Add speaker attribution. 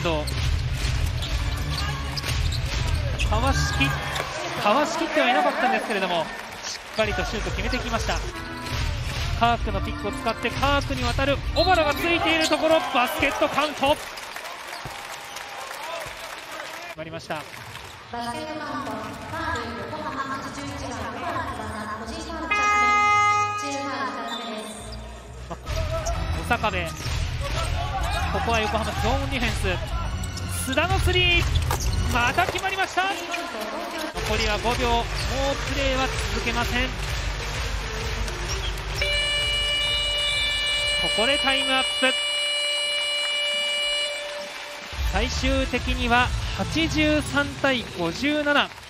Speaker 1: 藤、かわしきってはいなかったんですけれども、しっかりとシュート決めてきました。カークのピックを使ってカークに渡る小原がついているところ、バスケットカウント決まりました。
Speaker 2: バスケットカウント、ファール横浜81番小原翼、個人ファウル2つ目、チームファウル2つ目です。
Speaker 1: 小坂部、ここは横浜ゾーンディフェンス、須田のスリー、また決まりました。残りは5秒、もうプレーは続けません。ここでタイムアップ。最終的には83対57。